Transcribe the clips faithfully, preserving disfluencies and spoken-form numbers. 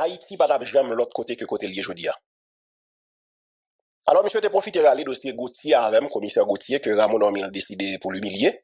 Haïti pas jamais l'autre côté que côté lié jodi a. Alors, monsieur te profité de aller dossier Gauthier avec commissaire Gauthier, que Ramon a décidé pour l'humilier.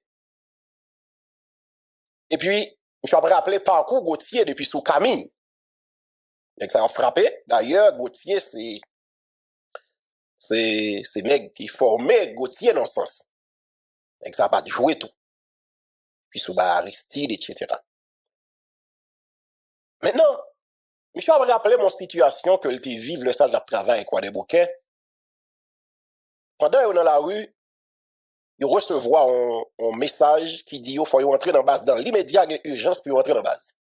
Et puis, je vais rappeler parcours Gauthier depuis sous Camille. Et ça a frappé. D'ailleurs, Gauthier, c'est, c'est, c'est nèg qui formait Gauthier dans ce sens. Et ça n'a pas joué tout. Puis sous Aristide, et cetera. Maintenant, monsieur a rappelé mon situation que le vive le sage de travail quoi des bouquets. Pendant qu'on est dans la rue, il recevoir un, un message qui dit qu'il faut entrer dans la base. Dans l'immédiat, il y a urgence pour entrer dans la base.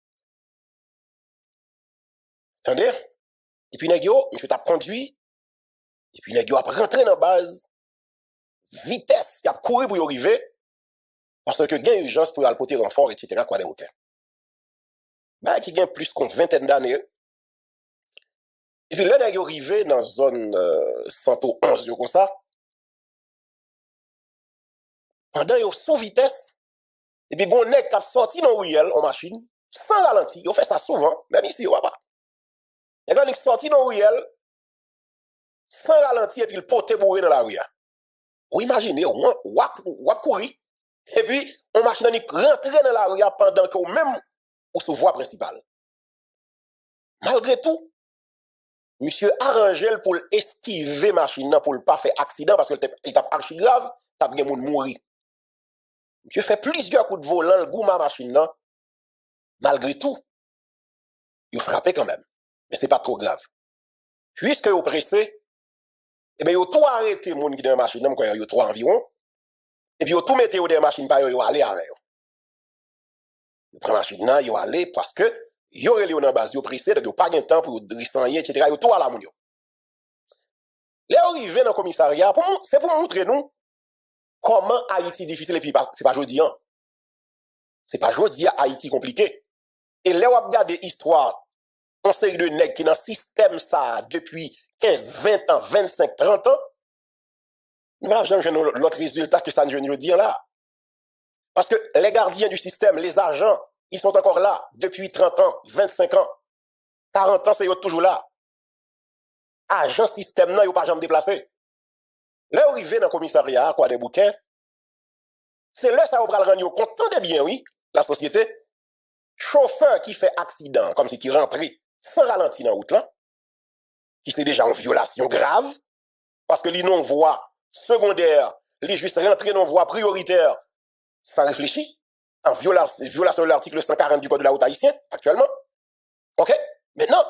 Attendez? Et puis, Negio, monsieur t'a conduit. Et puis, Negio a rentré dans la base. Vitesse. Il a couru pour y arriver. Parce que il y a urgence pour aller porter renfort, et cetera. Quoi des bouquets. Ben, qui gagne plus qu'une vingtaine d'années. Et puis là, il est arrivé dans la zone euh, cent onze, comme ça. Pendant qu'il est sous vitesse, et puis, il est sorti dans Riel en machine, sans ralenti. Il fait ça souvent, même ici, on va pas. Il est sorti dans Riel, sans ralenti, et puis il pote bourré dans la rue. Vous imaginez, on va courir, et puis, on machine est rentré dans la rue pendant que même ou sous voie principale. Malgré tout, monsieur arrangé pour esquiver machine pour ne pas faire accident parce qu'il est archi grave, t'as bien moun mourir. Monsieur fait plusieurs coups de volant, le goût ma machine là. Malgré tout, il frappé quand même. Mais c'est pas trop grave. Puisque vous pressé, eh bien, vous tout arrêté moun qui dans la machine, quand il y a trois environ, et puis vous tout mettez dans la machine, pas vous aller avec. Vous prenez la machine là, vous allez parce que yo relé dans base yo pressé donc yo pas gain temps pour descendre et cetera yo tout à la moun yo. Les arrivé dans commissariat pour c'est pour montrer nous comment Haïti difficile et puis c'est pas jodi an. C'est pas jodi Haïti compliqué. Et là on regarde histoire on série de nèg qui dans système ça depuis quinze, vingt ans, vingt-cinq, trente ans. Nous pas jamais l'autre résultat que ça ne veut dire là. Parce que les gardiens du système, les agents ils sont encore là depuis trente ans, vingt-cinq ans, quarante ans, c'est toujours là. Agent système, non, ils n'ont pas jamais déplacé. Là, arrivé dans le commissariat, quoi, des bouquins, c'est là, ça va le rendre content de bien, oui, la société. Chauffeur qui fait accident, comme si qui rentrait sans ralentir dans la route, là, qui c'est déjà en violation grave, parce que les non-voies secondaires, les juste rentrer dans voie prioritaire, sans réfléchir. En violation, violation de l'article cent quarante du Code de la route haïtien, actuellement. OK? Maintenant,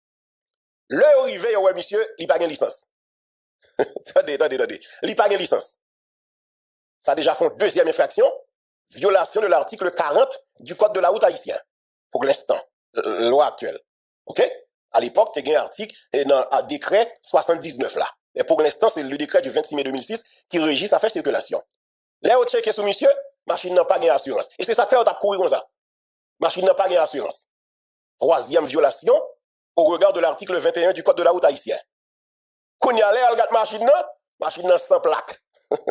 le arrivé, ouais, monsieur, il n'a pas de licence. Attendez, attendez, attendez. Il n'a pas de licence. Ça a déjà fait une deuxième infraction, violation de l'article quarante du Code de la route haïtien. Pour l'instant, la loi actuelle. OK? À l'époque, tu as un article, et dans un décret soixante-dix-neuf là. Mais pour l'instant, c'est le décret du vingt-six mai deux mille six qui régit sa fait circulation. Là, on check sous monsieur, machine n'a pas d'assurance. Et c'est ça que fait, on t'a couru comme ça. Machine n'a pas d'assurance. Troisième violation, au regard de l'article vingt et un du Code de la route haïtien. Qu'on y allait, elle machine n'a, machine n'a sans plaque.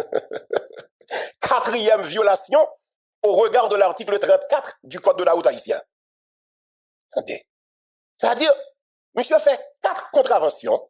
Quatrième violation, au regard de l'article trente-quatre du Code de la route haïtien. Attendez. C'est-à-dire, monsieur fait quatre contraventions,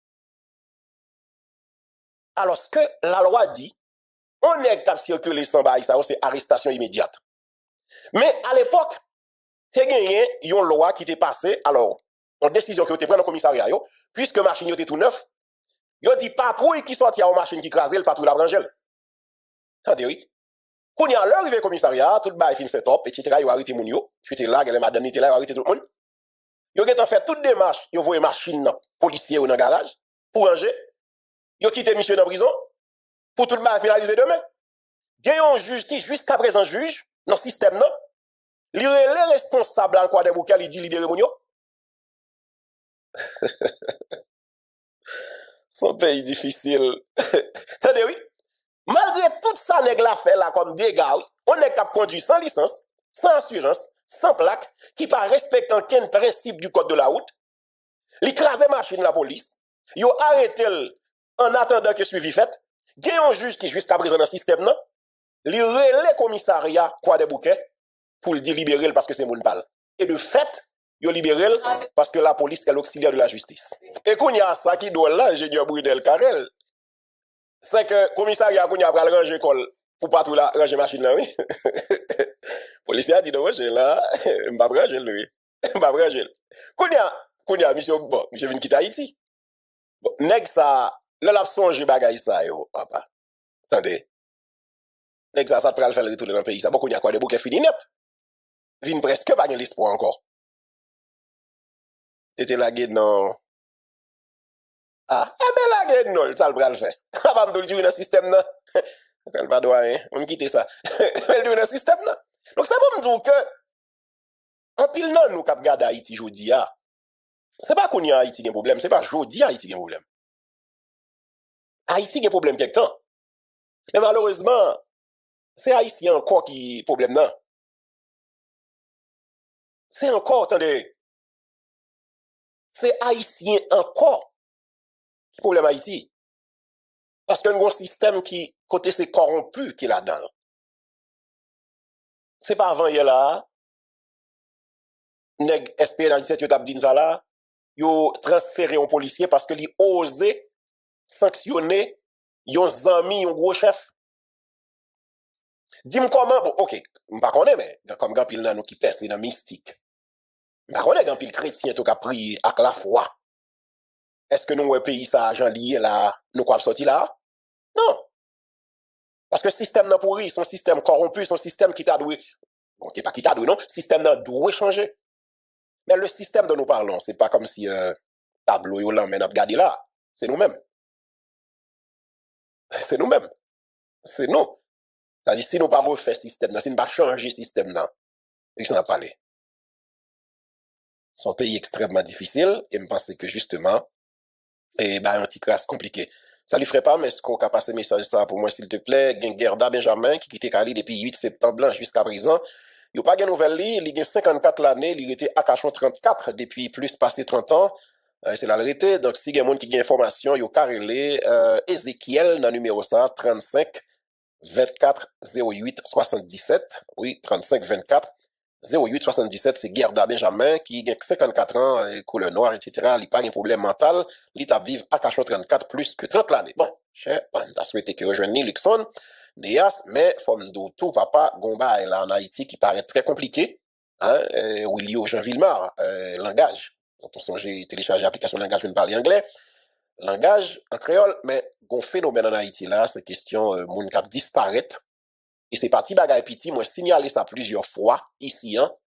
alors que la loi dit, on est capable de circuler sans bail, ça c'est arrestation immédiate. Mais à l'époque, tu as gagné une loi qui t'est passée, alors, en décision que tu pris dans le commissariat, puisque machine était tout neuf, yo dit patrouille qui sortit à une machine qui crasait, le patrouille la branchelle. Attendez, oui. Quand il y a l'heure arrivé au commissariat, tout le bail fin set up, et cetera, yo arrêté moun yo, tu étais là, les madame étaient là, yo arrêté tout le monde. Yo ont fait toute démarche, yo voyé machine policier ou dans garage, pour ranger. Yo quitté monsieur dans prison, pour tout le bail finaliser demain. Il y a un juge qui, jusqu'à présent, juge, dans le système, non? Il est responsable en quoi des bouquets, il dit libérer moun yo. Son pays difficile. Attendez, oui. Malgré tout ça, nèg la fait là comme dégâts, on est capable de conduire sans licence, sans assurance, sans plaque, qui pas respectant aucun principe du code de la route. L'écraser machine la police. Yo arrêté en attendant que suivi fait. Il y a un juge qui jusqu'à présent dans le système, non? Il relève le commissariat quoi des bouquets pour le délibérer parce que c'est moun pal. Et de fait, yo libéré parce que la police est l'auxiliaire de la justice. Et qu'on y a ça qui doit là, ingénieur Brunel Carrel, c'est que commissariat qu'on y a pral ranger col pour pas tout la ranger machine là, oui. Policier a dit non, je là, m'pa ranger lui. M'pa ranger. Qu'on y a, qu'on y a monsieur bon, monsieur vinn quitter Haïti. Bon, nèg ça, là l'a songe bagay ça yo, papa. Attendez. Nèg ça ça pral faire le retourner dans le pays ça. Bon qu'on y a quoi de bouquet fini net. Vinn presque pas gen l'espoir encore. Était la gueule non. Ah, eh ben la gueule non, ça le bras le fait. Avant de jouer dans le système là. Elle pas doit hein, on quitter ça. Elle joue dans le système là. Donc ça veut me dire que en pile non nous cap garder Haïti jodi a. C'est pas qu'on y a Haïti un problème, c'est pas jodi Haïti un problème. Haïti a un problème quelque temps. Mais malheureusement, c'est Haïtien encore qui problème non. C'est encore attendez. C'est Haïtien encore qui problème Haïti. Parce que nous avons un système qui, côté c'est corrompu, qui est là-dedans. C'est pas avant hier là, nèg S P dans dix-sept yo t'a dit ça là, yo transféré un policier parce que li osé sanctionner yon zami, yon gros chef. Dis-moi comment, bon, ok, m'pas connais mais comme grand pile nan nous qui perce dans mystique. M'pas connais grand pile chrétien tout ka prier avec la foi. Est-ce que nous un pays ça Jean lié là, nous quoi sorti là? Non. Parce que le système n'a pourri, son système corrompu, son système qui t'a doué, bon, qui pas qui t'a doué, non, système n'a doué changer. Mais le système dont nous parlons, c'est pas comme si euh, tableau yo l'emmène à regarder là. C'est nous-mêmes. C'est nous-mêmes. C'est nous. C'est-à-dire, si nous pas refaire le système, si nous pas changer le système, non, et ça n'a pas parlé. C'est un pays extrêmement difficile, et je pense que justement, et ben, un petit classe compliqué. Ça lui ferait pas, mais est-ce qu'on a passé message ça pour moi, s'il te plaît? Gerda Benjamin, qui quittait Cali depuis huit septembre jusqu'à présent. Il n'y a pas de nouvelle li, il a cinquante-quatre l'année, il était à Cachon trente-quatre depuis plus passé trente ans. Euh, c'est la vérité. Donc, si il y a des gens qui ont information, il y a carrelé, euh, Ezekiel, dans le numéro ça, trente-cinq vingt-quatre zéro huit soixante-dix-sept. Oui, trente-cinq vingt-quatre zéro huit soixante-dix-sept, c'est Gerda Benjamin, qui a cinquante-quatre ans, euh, couleur noire, et cetera. Il n'a pas de problème mental. Il t'a vivre à Cachon trente-quatre plus que trente l'année. Bon, cher, on a souhaité que rejoigne Luxon. Néas, mais, faut me dire tout, papa, Gomba est là en Haïti qui paraît très compliqué, hein, euh, où il y a Jean Villemar, euh, langage. Quand on songe télécharger l'application langage, je ne parle anglais. Langage en créole, mais, gon phénomène en Haïti là, c'est question, euh, moun kap disparaître. Et c'est parti bagay piti, moi, signalé ça plusieurs fois, ici, hein,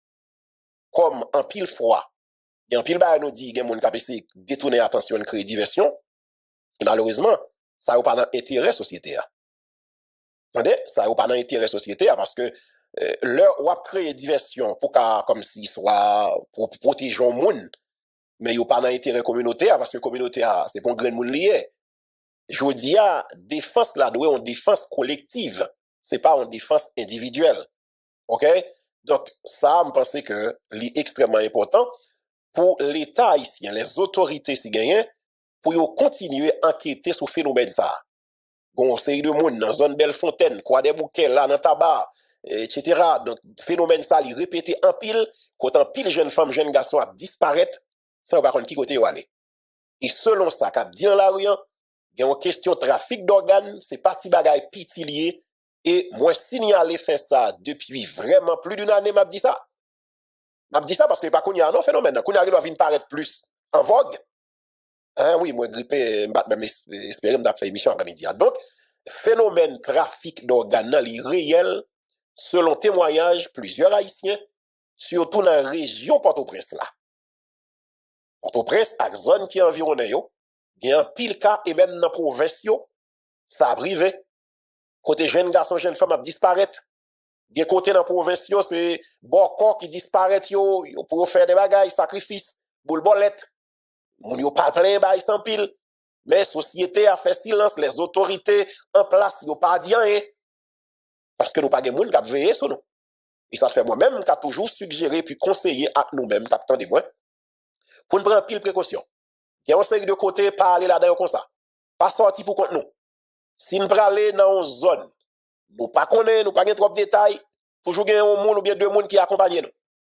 comme en pile fois. Et en pile bagay nous dit, gen moun kap essayer détourner attention, créer diversion. Et malheureusement, ça n'a pas d'intérêt société, hein. Attendez, ça n'a pas d'intérêt société parce que euh, leur ou a créé diversion pour qu'à comme si soit pour, pour protéger le monde, mais il n'y a pas d'intérêt communautaire parce que la communauté c'est pour un grand monde lié. Je vous dis à défense là doit une défense collective, c'est pas une défense individuelle. OK? Donc ça me pense que c'est extrêmement important pour l'État haïtien, les autorités si gagnent pour continuer à enquêter sur le phénomène ça. Bon, série de monde dans la zone Bellefontaine, quoi des bouquets là dans tabac, et cetera. Donc, phénomène ça, il répété en pile, quand en pile jeunes femmes, jeunes garçons a disparaître, ça va pas qui côté où aller. Et selon ça, qu'a dit dans la rue, il y a une question de trafic d'organes, c'est parti bagaille pitilier, et moi signalé fait ça depuis vraiment plus d'une année, m'a dit ça. M'a dit ça parce que pas qu'on y a un phénomène, qu'on y a doit venir paraître plus en vogue. Hein, oui, moi, grippé, même espérer me faire émission après-midi. Donc, phénomène trafic d'organes, il réel, selon témoignage, plusieurs Haïtiens, surtout dans la région Port-au-Prince là. Port-au-Prince, avec zone qui environne yo, il y a un pile cas, et même dans la province yo, ça a privé. Côté jeunes garçons, jeunes femmes, a disparaître. Il y a côté dans la province yo, c'est bon corps qui disparaît yo, yo pour faire des bagailles, sacrifices, boule bolette. Moun yo pas plein bay sans pile, mais société a fait silence, les autorités en place yo pas dit rien parce que nous pas gen moun k'ap veiller sur nous. Et ça fait moi-même qu'a toujours suggéré puis conseillé à nous-mêmes t'attendez moi pour nous prendre pile précaution. Il y a une série de côté pas aller là-dedans comme ça. Pas sorti pour contre nous. Si nous aller dans une zone, nous pas connaît, nous pas gen trop de détails, toujours gen un monde ou bien deux monde qui accompagne nous.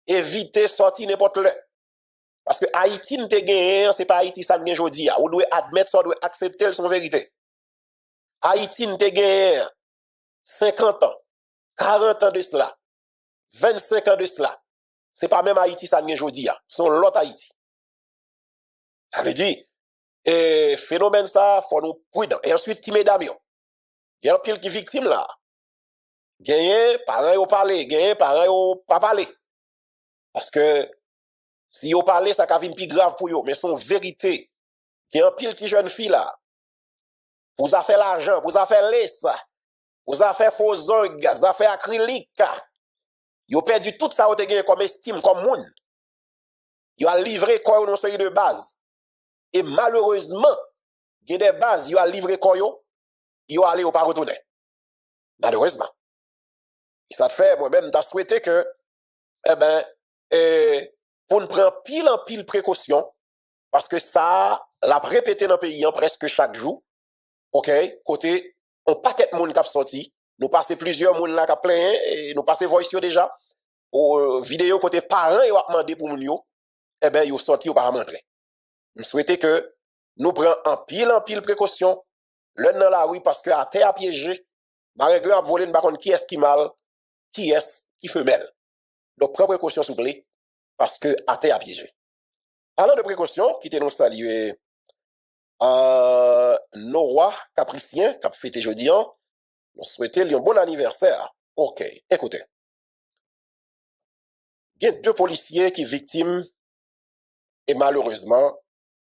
éviter sortir n'importe le. Parce que Haïti ne te gagne, c'est pas Haïti ça gagne aujourd'hui. Ou doit admettre ça, doit accepter son vérité. Haïti ne te gagne cinquante ans, quarante ans de cela, vingt-cinq ans de cela. C'est pas même Haïti ça gagne aujourd'hui. C'est l'autre Haïti. Ça veut dire, et phénomène ça, faut nous prudent. Et ensuite, ti mesdames yo. Il y a un pile qui victime là. Gagné, parents yo parler, gagné, parents yo pas parler. Parce que si yo parler, ça ka vin plus grave pour yo, mais son vérité. Il y a un pile petit jeune fille là. Vous avez fait l'argent, vous avez fait laisse, vous avez fait faux ongles, vous avez fait acrylique. Yo perdu tout ça, vous avez gagné comme estime, comme moun. Yo a livré quoi dans série de base. Et malheureusement, il y a des bases, yo a livré quoi yo, yo allé ou pas retourner. Malheureusement. Et ça te fait, moi-même, t'as souhaité que, eh ben, eh, pour nous prendre pile en pile précaution, parce que ça, l'a répété dans le pays en presque chaque jour, ok, côté, on paquet de monde qui a sorti, nous passons plusieurs monde là qui a plein, et nous passons voice déjà, ou euh, vidéo côté parents, ils ont demandé pour nous, yo, eh ben, ils sorti ou pas rentrer. Je souhaite que nous prenions en pile en pile précaution, l'un dans la rue parce que à terre à piéger, ma règle a volé, ne qui est-ce qui mal, qui est-ce qui femelle. Donc, prenez précaution, s'il vous plaît, parce que à terre à piéger. Parlant de précaution, qui nous saluer euh, nos rois capriciens, qui a fêté jeudi, nous souhaitons un bon anniversaire. Ok, écoutez. Il y a deux policiers qui sont victimes et malheureusement,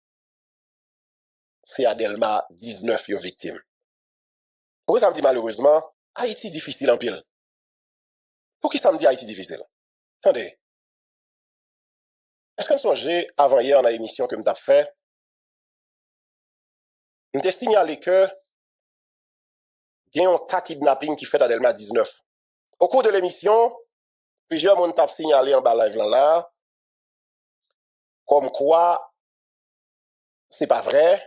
c'est Adelma dix-neuf qui est victime. Pourquoi ça me dit malheureusement, Haïti difficile en pile? Pourquoi ça me dit Haïti difficile? Attendez. Est-ce que vous songez, avant hier, dans l'émission que je t'ai fait, je t'ai signalé que il y a un cas kidnapping qui fait Adelma dix-neuf. Au cours de l'émission, plusieurs monde t'ont signalé en bas live là, là, comme quoi c'est pas vrai,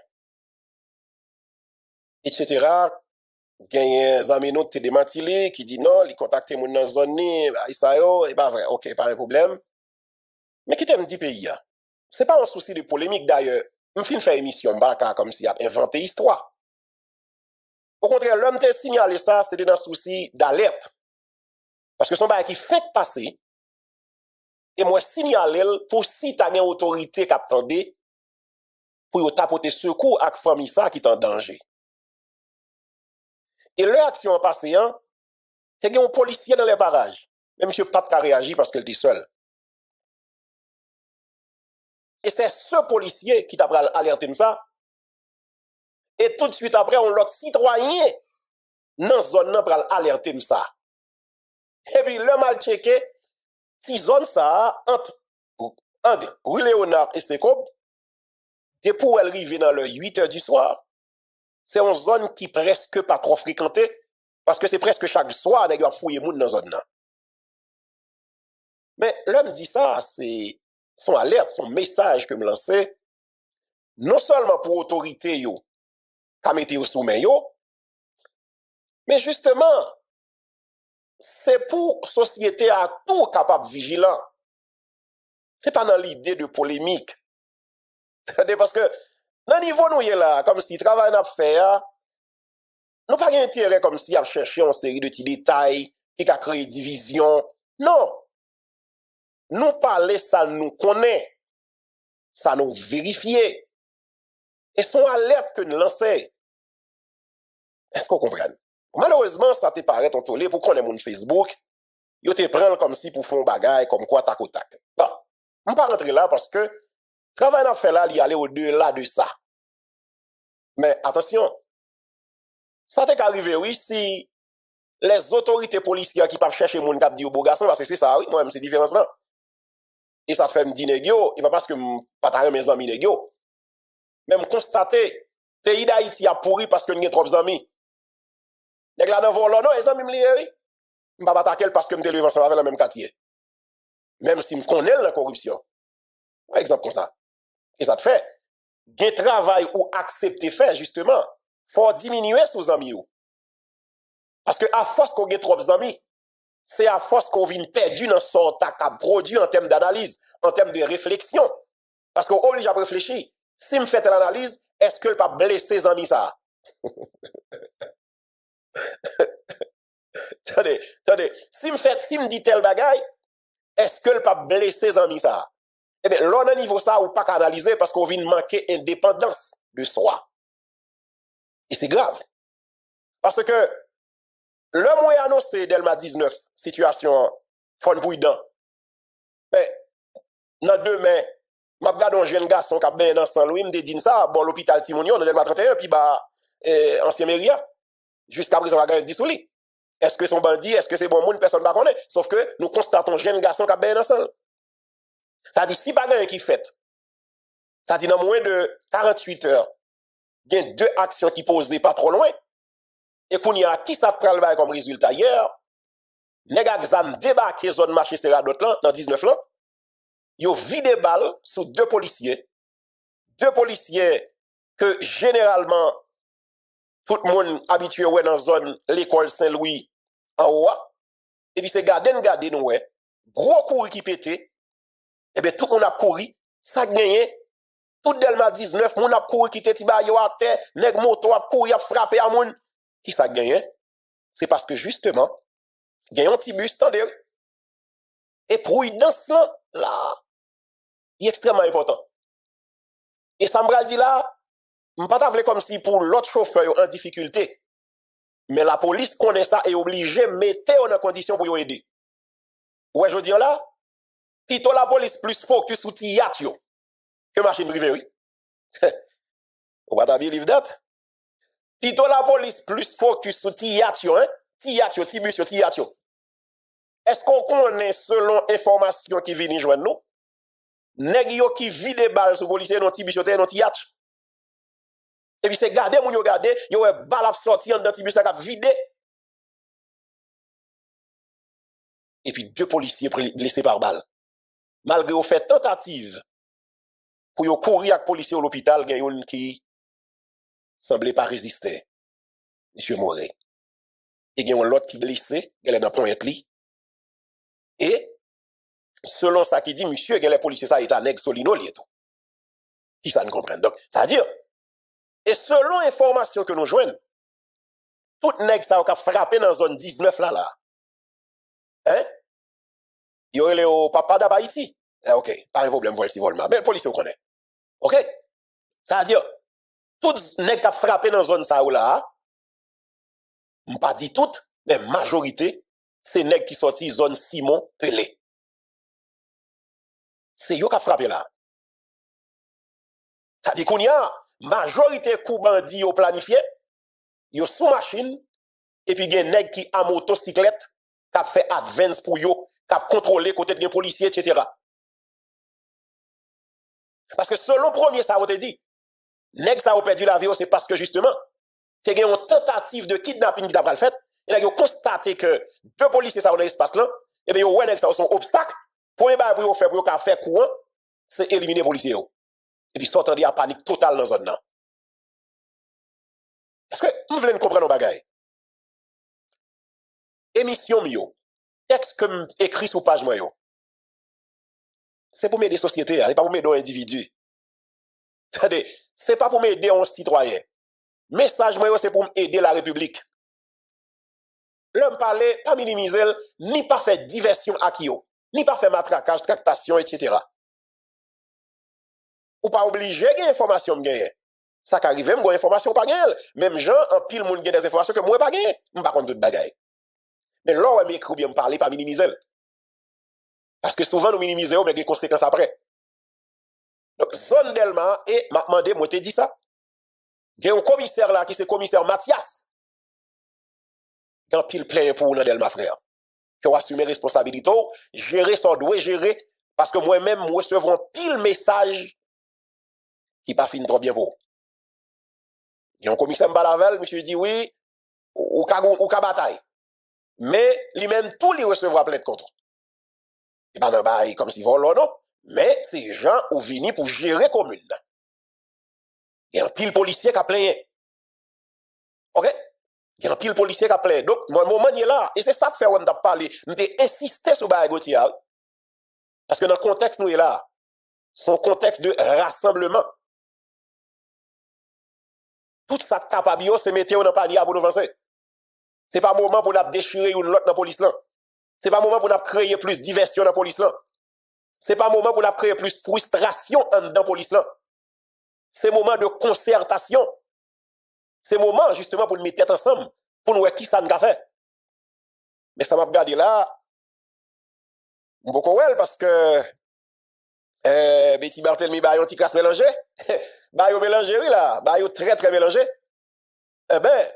et cetera. Gagne un ami qui te démentilé, qui dit non, il contacte moun dans zone ni, ça yo, et pas vrai, ok, pas un problème. Mais qui t'aime dit pays, c'est pas un souci de polémique d'ailleurs. Je fin faire émission, baka comme si a inventé histoire. Au contraire, l'homme t'a signalé ça, c'était un souci d'alerte. Parce que son bail qui fait passer, et moi signaler pour si t'as une autorité qui attendait, pour y t'apporter secours à la famille ça qui est en danger. Et leur action en passant, c'est qu'il y a un policier dans les parages. Mais monsieur Pat a réagi parce qu'il était seul. Et c'est ce policier qui t'a alerté de ça. Et tout de suite après, on l'autre citoyen dans la zone pour alerter de ça. Et puis, le mal checké, si zone ça, entre, entre Rue Léonard et Secob, et pour elle arriver dans le huit heures du soir, c'est une zone qui presque pas trop fréquentée, parce que c'est presque chaque soir, on a fouillé moun dans zone là. Mais l'homme dit ça, c'est son alerte, son message que me lançait, non seulement pour autorité yo, qu'a mette yo sous main yo, mais justement, c'est pour société à tout capable vigilant. C'est pas dans l'idée de polémique. Parce que, dans le niveau nous y est là, comme si travail n'a fait, nous pas intérêt comme si a cherché une série de petits détails qui a créé division. Non. Nous parler, ça nous connaît. Ça nous vérifie. Et son alerte que nous lançons. Est-ce qu'on comprend? Malheureusement, ça te paraît ton tollé pour qu'on ait mon Facebook. Yo te prend comme si pour faire un bagage comme quoi tac au tac. Bon. On ne pas rentrer là parce que travail n'a fait là, il y aller au-delà de ça. Mais attention, ça t'est arrivé, oui, si les autorités policières qui peuvent chercher mon cap dit au beau garçon, parce que c'est ça, oui, moi-même, c'est différence là. Et ça te fait me dire négio, et pas parce que je pas t'arrêter mes amis négio. Même constater, pays d'Haïti a pourri parce que nous avons trop d'amis. Nèg la dans volant, non, les amis me lié, oui. Je ne vais pas attaquer parce que je suis ensemble avec le même quartier. Même si je connais la corruption. Par exemple comme ça. Et ça te fait, un travail ou accepter faire, justement, faut diminuer sous amis. Parce que à force qu'on ait trop d'amis, c'est à force qu'on vient perdu dans son tac à produit en termes d'analyse, en termes de réflexion. Parce qu'on oblige à réfléchir. Si me fait l'analyse, est-ce que le pas blessé les amis ça? Attendez, attendez. Si me fait, si me dit tel bagaille, est-ce que le pas blessé les amis ça? Eh bien, l'on a niveau ça ou pas qu'analyser parce qu'on vient manquer indépendance de soi. Et c'est grave. Parce que le moyen annoncé Delma dix-neuf, situation fon prudent. Mais, dans demain, m'a regardé un jeune garçon qui a bien dans Saint-Louis, me dit ça, bon, l'hôpital Timonion, dans Delma trente et un, puis bah, eh, ancien Méria. Jusqu'à présent, on va gagner dix sous lui. Est-ce que son bandit, est-ce que c'est bon monde, personne ne connaît. Sauf que nous constatons un jeune garçon qui a bien dans Saint-Louis. Ça dit, si pas qui fait, ça dit, dans moins de quarante-huit heures, il y a deux actions qui posent pas trop loin. Et qu'on y a qui ça prend le comme résultat hier, les gars qui débarqué zone marché Serradot là, dans dix-neuf là, ils ont vidé balles sur deux policiers. Deux policiers que généralement, tout le monde habitué ouais, dans la zone l'école Saint-Louis en haut. Et puis c'est gardé, gardé nous ouais. Gros courri qui pétait. Et bien tout le monde a couru. Ça gagné. Tout Delma dix-neuf, moun a couru qui était tiba yo à terre. Nèg moto a couru a frappé à moun. Qui ça gagné? C'est parce que justement, il y a un petit bus, tendez. Et prudence là, là, il est extrêmement important. Et ça me dit là, je ne pas comme si pour l'autre chauffeur en difficulté. Mais la police connaît ça et est obligée de mettre en condition pour aider. Ouais, je dis là, plutôt la police plus focus sur Tiyat yo que machine privée, oui. Ou pas believe that? Plutôt la police plus focus sur Tiyat yo, hein? Tiyat yo, Tibus yo, Tiyat yo. Est-ce qu'on connaît selon information qui vient joindre nous? Nèg yo qui vide des balles sur policier non Tibus yo, non Tiyat. Et puis c'est garder moun yo garder, yo ouais balle sorti en dans Tibus la cap vide. Et puis deux policiers blessés par balle. Malgré au fait tentative pour yo courir avec policier à l'hôpital, il y a yon qui semblait pas résister. Monsieur Moré. Et il y a l'autre qui blessé, elle est dans pointe li. Et selon ça qui dit monsieur, les policiers ça est un nèg solino li tout. Qui ça ne comprend. Donc, ça veut dire et selon information que nous joignons, tout nèg ça a frappé dans la zone dix-neuf là là. Hein? Il y aurait le papa d'Haïti. Eh, OK, pas de problème, vol si vol mais le policier connaît. OK? Ça veut dire tout nèg qui a frappé dans la zone ça ou là, on pas dit tout, mais majorité c'est nèg qui sorti zone Simon Pelé. C'est yo qui a frappé là. Ça dit qu'on y a majorité coup bandi yo planifié, yo sous machine et puis gen nèg qui a motocyclette qui a fait advance pour yo, qui a contrôlé côté de policiers et cetera. Parce que selon premier ça on te dit, nèg ça a perdu la vie c'est parce que justement c'est gen une tentative de kidnapping qui t'a pas fait et là yo constaté que deux policiers ça dans l'espace là et bien yo ouais nèg ça son obstacle pour un pour yo faire pour yo faire courant c'est éliminer policiers yo. Et puis sortant de panique totale dans la zone là. Est-ce que vous voulez comprendre nos bagailles? Émission mio, texte que écrit sur page moi yo. C'est pour m'aider la société, c'est pas pour m'aider un individu. C'est pas pour m'aider un citoyen. Message moi c'est pour m'aider la République. L'homme parler, pas minimiser, ni pas faire diversion à qui yo, ni pas faire matraquage, tractation, et cetera. Ou pas obligé de information gagner. Ça qui arrive, moi information pas gagner. Même gens en pile monde gagne des informations que moi pas gagner. Je pas contre toute bagaille. Mais là on m'écrit bien me parler pas minimiser. Parce que souvent nous minimiser mais des conséquences après. Donc zone Delma et m'a demandé moi te dit ça. Il y a un commissaire là qui c'est commissaire Mathias. Dans pile plein pour dans Delma frère. Qui a assumé responsabilité, gérer son doit gérer parce que moi-même moi recevons pile message qui pas fini trop bien pour. Il y a un commissaire Mbalavel, monsieur dit oui, ou ka ou ka bataille. Mais lui-même tout lui recevoir plein de contre. Et pas nan comme si volo non, mais c'est gens ou vini pour gérer commune. Il y a un pile policier qui a plein. OK? Il y a un pile policier qui a plaidé. Donc, mon moment il est là. Et c'est ça que fait on a parlé. Nous avons insisté sur Bagotia. Parce que dans le contexte, nous est là. Son contexte de rassemblement. Tout ça capable, c'est mettre dans le panier pour nous avancer. Ce n'est pas le moment pour nous déchirer une autre dans la police. Ce n'est pas le moment pour nous créer plus de diversion dans la police. Ce n'est pas le moment pour nous créer plus de frustration dans la police. C'est le moment de concertation. C'est le moment justement pour nous mettre tête ensemble, pour nous voir qui ça nous a fait. Mais ça m'a regardé là, beaucoup well parce que euh, Betty Barthélemy ba yon ti classe mélangé, ba yon mélangé oui là, ba yon très très mélangé. Eh ben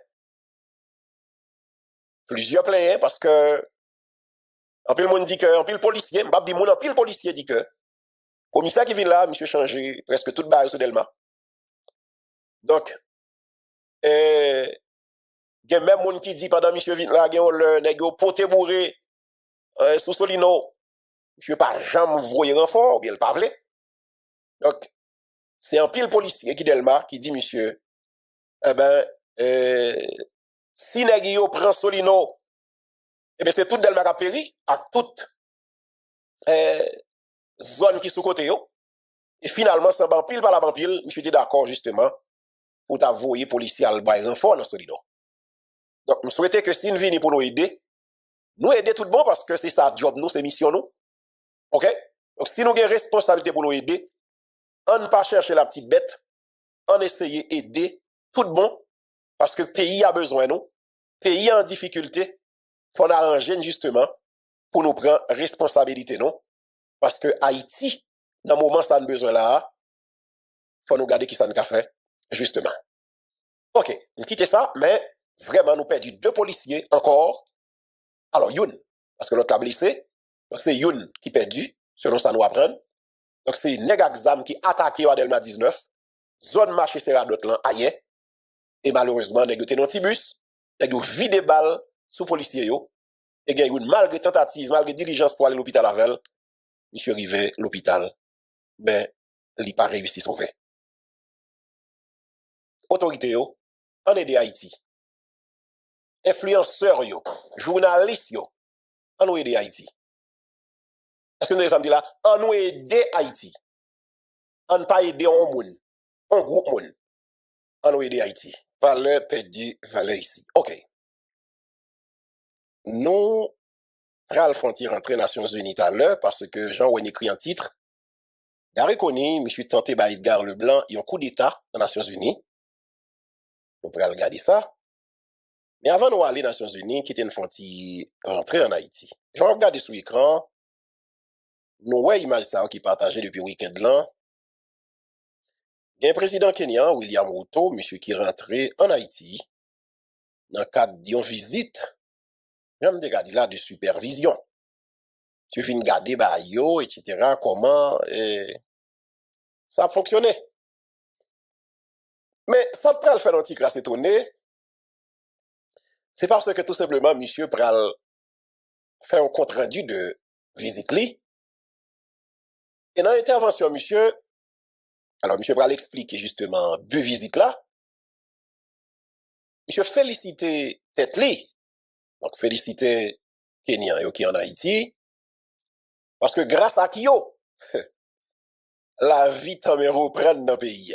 plusieurs plaignent parce que en pile monde dit que en pile policier, m'pa dit mon en pile policier dit que commissaire qui vient là, monsieur changé presque toute barre sur Delma. Donc euh il y a même monde qui dit pendant monsieur vient là, gen le nèg yo poté bourré euh, sous Solino. Monsieur pas jamais voyer renfort, ou bien le pas vle. Donc c'est un pile policier qui Delma qui dit monsieur eh ben euh, si nèg yo prend Solino eh ben c'est tout Delma qui a péri à toute euh, zone qui sous côté yo. Et finalement sans ban pile par la ban pile, monsieur dit d'accord justement pour t'avoyer policier al bay renfort dans Solino. Donc, je souhaite que si nous venons pour nous aider, nous aider tout le monde parce que c'est ça job nous, c'est mission nous. OK? Donc, si nous avons une responsabilité pour nous aider, on ne pas chercher la petite bête, on essaye d'aider tout le monde parce que le pays a besoin de nous, le pays en difficulté, il faut arranger justement pour nous prendre responsabilité nous parce que Haïti, dans le moment ça a besoin là, il faut nous garder qui ça nous a fait, justement. OK, nous quittons ça, mais vraiment, nous perdu deux policiers encore. Alors, Youn, parce que l'autre a blessé. Donc, c'est Youn qui perdu, selon ça nous apprend. Donc, c'est Negakzam qui attaqué à Delma dix-neuf. Zone marché Serra d'Otlan, ailleurs. Et malheureusement, négoté dans Tibus. Il y a vide balles sous policiers. Yo. Et il y a une malgré tentative, malgré diligence pour aller à l'hôpital avec. Monsieur arrivé l'hôpital. Mais, il n'a pas réussi son fait. Autorité, yo, en aide Haïti. Influenceurs yo, journalistes yo, en nous aider Haïti. Est-ce que nous avons dit là, en nous aider Haïti, en pas aider un monde, un groupe monde, en nous aider Haïti. Valeur perdue, valeur ici. Ok. Nous, Pral Fonti rentrer Nations Unies à l'heure parce que Jean-Wen écrit un titre. Gare Koni, monsieur tenté par Edgar Leblanc, il y a un coup d'État dans les Nations Unies. Nous Pral regarder ça. Mais avant de aller aux Nations Unies, qui était une Fonti rentrer en Haïti. Je vais regarder sur l'écran. Nous voyons l'image ça qui est partagée depuis le week-end là. Il y a un président kenyan, William Ruto, monsieur qui est rentré en Haïti, dans le cadre d'une visite, même regarder là de supervision. Tu viens regarder bah yo, et cetera. Comment eh, ça a fonctionné. Mais ça peut le faire un petit crasse étonné. C'est parce que tout simplement, monsieur pral fait un compte rendu de visite li. Et dans l'intervention, monsieur, alors monsieur pral expliquer justement deux visites là. Monsieur féliciter tête li. Donc féliciter Kenyan yo qui en Haïti. Parce que grâce à qui yo, la vie t'en reprend dans le pays.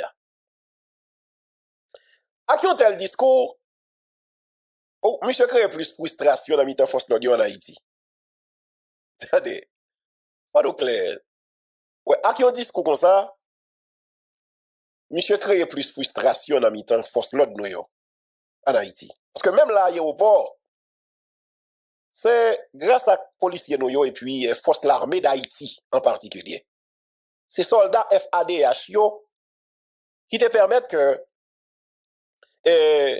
À qui ont tel discours? Oh, monsieur crée plus frustration dans mi-temps force l'audio en Haïti. Attendez. Pas de clair. Ouais, à qui on discours comme ça? Monsieur crée plus frustration dans mi-temps force l'audio en Haïti. Parce que même là, à l'aéroport, c'est grâce à policiers nous et puis force l'armée d'Haïti en particulier. Ces soldats F A D H yo qui te permettent que eh,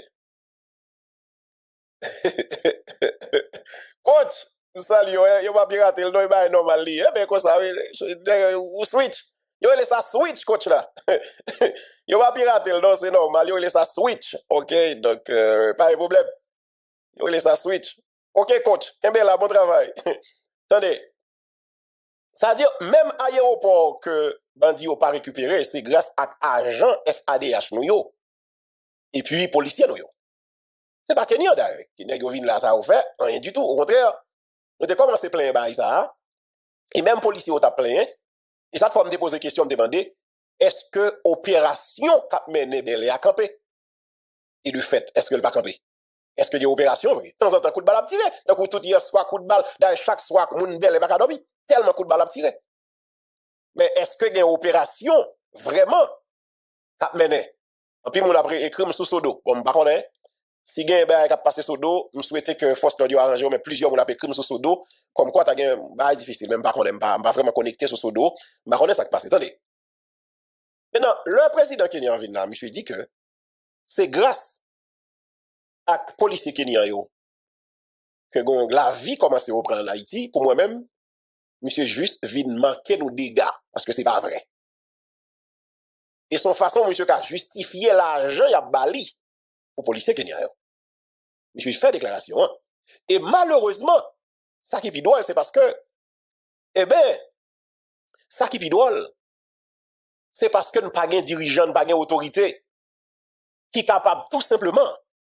coach, salut, yo va pirater le nom est normal li. Eh ben quoi ça ou switch. Yo laisse ça switch coach là. Yo va pirater le nom c'est normal, yo laisse ça switch. OK, donc euh, pas de problème. Yo laisse ça switch. OK coach, eh bien là bon travail. Attendez. Ça veut dire même à l'aéroport que bandi n'a pas récupéré, c'est grâce à agent F A D H nous yo. Et puis policiers nous yo. C'est pas Kenya d'ailleurs. Qui nèg vinn là ça ou fait rien du tout. Au contraire, nous avons commencé plein bail ça. Et même policiers ont plein. Et ça fois me poser question me demander est-ce que opération cap mené Bel a campé? Et le fait, est-ce que le pas campé? Est-ce que des opérations vrai? De temps en temps coup de balle à tirer. Donc tout hier soir coup de balle, dans chaque soir moun Bel pas dormi. Tellement coup de balle à tirer. Mais est-ce que des opérations vraiment cap mené? En puis moun après écrit sous sodo. Bon, pas connaît. Si gen ben k'ap passé sous dos, me souhaiter que force l'audio arranger mais plusieurs moun appelé crime sous sodo comme quoi t'as gen bah difficile même pas connait pas pas vraiment connecté sur sodo, pas connait ça qui passe. Attendez. Maintenant, le président kenyan vient là, monsieur dit que c'est grâce à policier kenyan yo que gon la vie commence à reprendre en Haïti pour moi-même monsieur juste vient manquer nos dégâts parce que c'est pas vrai. Et son façon monsieur qu'a justifier l'argent y a bali pour policier kenyan yo. Monsieur fait déclaration. Hein? Et malheureusement, ça qui pidole, c'est parce que, eh ben, ça qui pidole, c'est parce que nous pas de dirigeant, pas de autorité qui est capable tout simplement,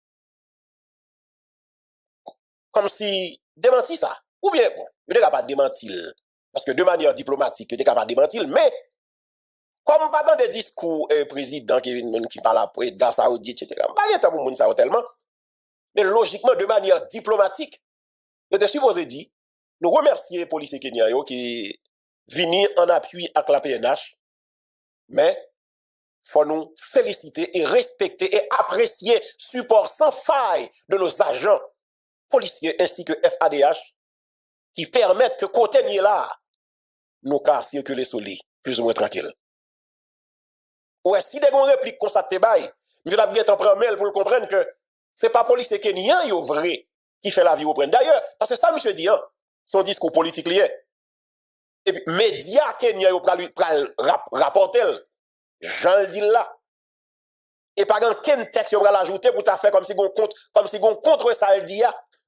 comme si, démentir ça. Ou bien, bon, il est capable de démentir, parce que de manière diplomatique, il est capable de démentir, mais, comme pas dans des discours, euh, président qui, qui parle après, dans Saoudite, et cetera, pas de temps pour moun ça tellement. Mais logiquement, de manière diplomatique, nous sommes supposé dire, nous remercier les policiers kenyans qui viennent en appui avec la P N H, mais faut nous féliciter et respecter et apprécier le support sans faille de nos agents policiers ainsi que F A D H qui permettent que côté là, nous car circuler sur lui, plus ou moins tranquille. Ouais, si des gens répliquent comme ça, te bail, je vais bien t'en prendre mail pour le comprendre que c'est pas policier kenyan yo vrai qui fait la vie au prendre. D'ailleurs, parce que ça, monsieur dit, hein, son discours politique lié. Et puis, médias kenyan yo pral pral rapporter, Jean le dit là. Et pas qu'un texte yo pral ajouter pour t'a fait comme si gon contre, comme si gon contre ça le dit.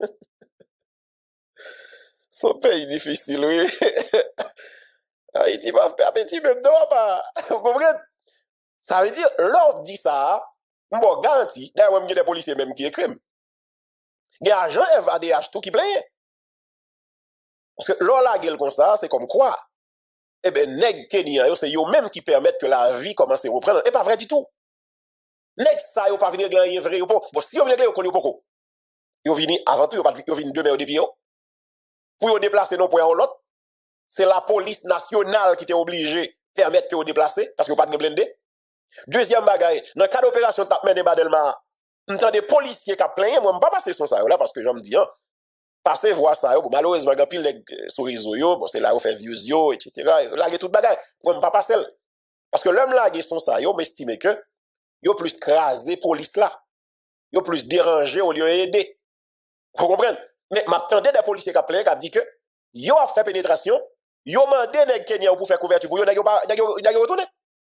Son pays difficile, oui. Haïti va faire petit même dehors pas. Vous comprenez? Ça veut dire, l'ordre dit ça, bon, garanti, d'ailleurs, il y a des policiers même qui écrivent. Il y a des agents F A D H tout qui plaignent. Parce que l'on la gueule comme ça, c'est comme quoi? Eh bien, nèg Kenyan, c'est eux même qui permettent que la vie commence à reprendre. Et pas vrai du tout. Nèg ça, yo pas venir gagner vrai. Bon, si yo venir gagner, yo connaît pas. Yo vini avant tout, yo pas yo vini demain au depuis yo. Pour yo déplacer non pour un l'autre, c'est la police nationale qui était obligée de permettre que yo déplacer parce que pas de blindé. Deuxième bagaille, dans le cas d'opération tap mené Badelma, m'entend des policiers qui plaignent, moi pas passer sur ça là parce que je me dis hein, passer voir ça bon, malheureusement quand pile sur réseau yo, bon c'est là où fait views yo et cetera. Laguer toute bagaille, moi pas passer parce que l'homme laguer son ça yo m'estime que yo plus craser police là. Yo plus déranger au lieu d'aider. Vous comprenez? Mais m'attendais des policiers qui plaignent qui dit que yo a fait pénétration, yo mandé nèg Kenya pour faire couverture pour yo nèg yo pas nèg yo retourner.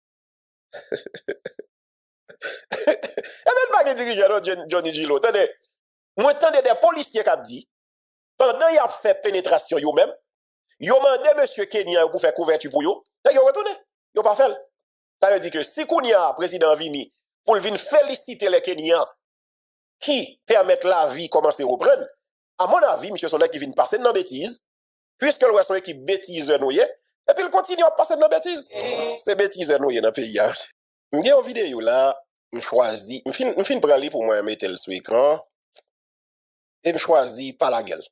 Et même pas de dirigeant Johnny Gilo. Attendez, moi attendez des policiers qui dit pendant y a fait pénétration yo même, yo mandé monsieur Kenya pour faire couverture pour yo, nèg yo retourner. Yo pas fait. Ça veut dire que si Kounia président vini pour venir féliciter les Kenyans qui permettent la vie commencer à reprendre, à mon avis, monsieur Sonnet qui vient passer dans bêtise, puisque le son équipe bêtise nouye, et puis il continue à passer dans bêtise. C'est bêtise nouye dans le pays. Je vais une vidéo là, je choisis, je finis de prendre pour moi mettre le sur l'écran, et je choisis pas la gueule.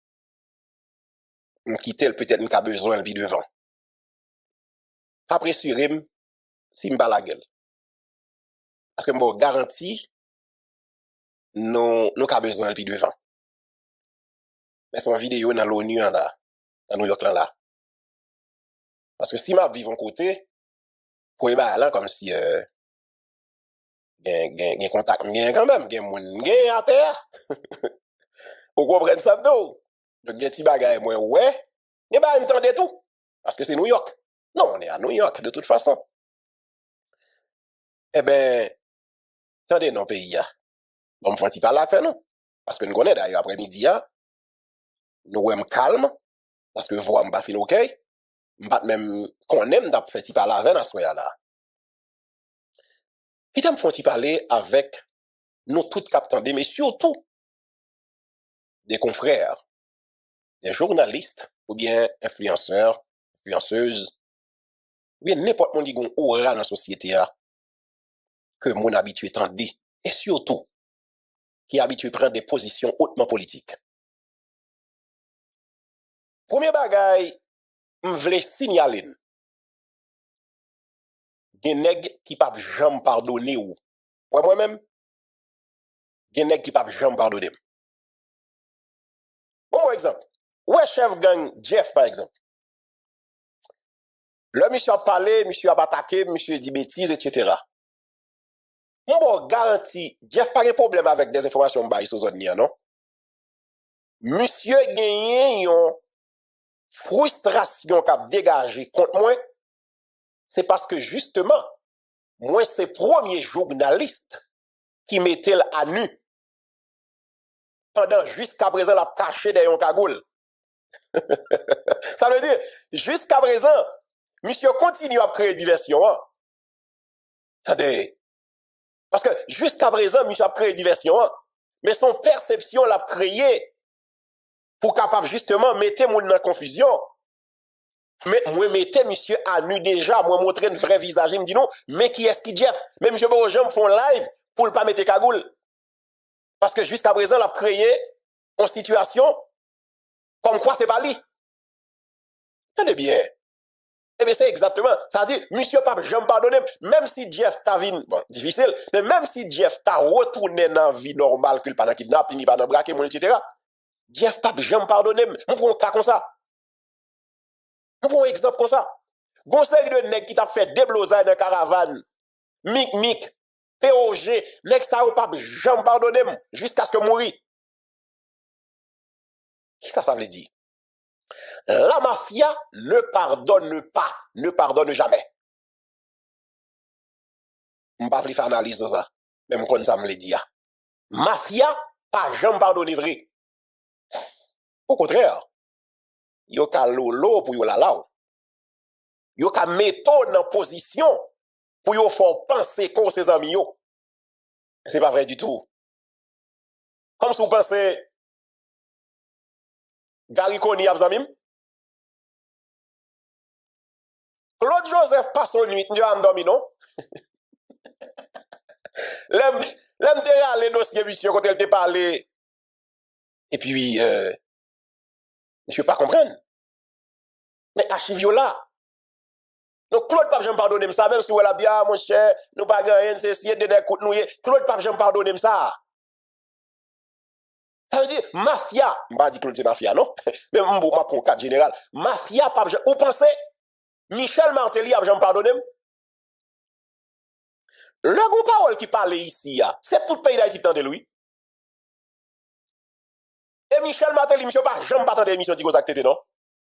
Je quitte peut-être qu'il a besoin de devant. Pas pressurer si je pas la gueule. Parce que je me garantis, nous avons besoin de devant. Mais son vidéo dans l'ONU là, dans New York là. Parce que si je vis en côté, pour y aller là comme si euh, gen gen contact gen quand même, gen moun gen à terre. Vous comprenez ça d'où? Donc gen ti bagay moi ouais, gen ba m'tande tout parce que c'est New York. Non, on est à New York de toute façon. Eh ben attendez non pays là. Bon me font-il parler avec nous parce que nous connaît d'ailleurs après-midi nous ouais calme parce que voix m'pas fin OK. M'pas même connaît m't'a fait parler avec à soir là. Qui t'aime font-il parler avec nous tout captandé mais surtout des confrères, des journalistes, ou bien influenceurs, influenceuses, ou bien n'importe qui qui a aura dans la société que mon habitué tendait, et surtout, qui est habitué à prendre des positions hautement politiques. Premier bagay, je voulais signaler, des nègres qui ne peuvent jamais pardonner ou. Ouais, moi-même, des nègres qui ne peuvent jamais pardonner. Bon, exemple. Ouais, chef gang Jeff, par exemple. Le monsieur a parlé, monsieur a attaqué, monsieur dit bêtises, et cetera. Mon bon garanti, Jeff pas de problème avec des informations bail sur zone non? Monsieur gagné une frustration qu'a dégagé contre moi, c'est parce que justement, moi c'est premier journaliste qui mettait à nu pendant jusqu'à présent la caché derrière un cagoule. Ça veut dire, jusqu'à présent, monsieur continue à créer diversion. Hein? Ça veut dire, parce que jusqu'à présent, monsieur a créé diversion. Hein? Mais son perception l'a créé pour capable justement mettre mon dans confusion. Mais moi mettez monsieur à nu déjà, moi montrer un vrai visage, il me dit non, mais qui est-ce qui Jeff? Mais monsieur Borojam font live pour ne pas mettre cagoule. Parce que jusqu'à présent, l'a créé une situation comme quoi c'est pas lui. Tenez bien. Eh bien, c'est exactement. Ça veut dire, monsieur Pape, je me pardonne, même si Jeff t'a vu, bon, difficile, mais même si Jeff t'a retourné dans la vie normale, qu'il n'a pas kidnapping, il n'a pas braqué, et cetera. Jeff Pape, je me pardonne, on prend un cas comme ça. On prend un exemple comme ça. Conseil de nèg qui t'a fait déblosage dans la caravane, mic mic, P O G, nèg ça ou Pape, je me pardonne, jusqu'à ce que mourir. Qui ça, ça veut dire? La mafia ne pardonne pas, ne pardonne jamais. Je ne vais pas faire analyse de ça, même quand ça me le dit. Mafia, pas jamais pardonner vrai. Au contraire, yo ka lolo pour yo la lao. Yo ka méthode en position pour yo faire penser qu'on ses amis yo. C'est pas vrai du tout. Comme si vous pensez Gary Koni abzamim. Claude Joseph passe une nuit, nous avons dormi, non? L'homme de les dossiers, monsieur, quand elle te parlé. Et puis, euh, monsieur, pas comprendre. Mais archive là. Donc, Claude Pape, je me pardonne ça, même si vous l'avez bien, mon cher, nous pas gagné, c'est si de écoute nous. Claude Pape, je me pardonne ça. Ça veut dire, mafia, je ne vais pas dire Claude c'est mafia, non? Mais je vais prendre cadre général. Mafia, Pape, vous pensez? Michel Martelly a jamais pardonné. Le groupe parole qui parle ici, c'est tout le pays d'Haïti qui de lui. Et Michel Martelly, monsieur, pas jamais pas d'émission qui vous acte, non?